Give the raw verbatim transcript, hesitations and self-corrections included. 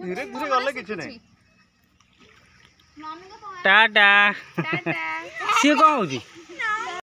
धीरे धीरे गले किछ नहीं टाटा सी कौन हो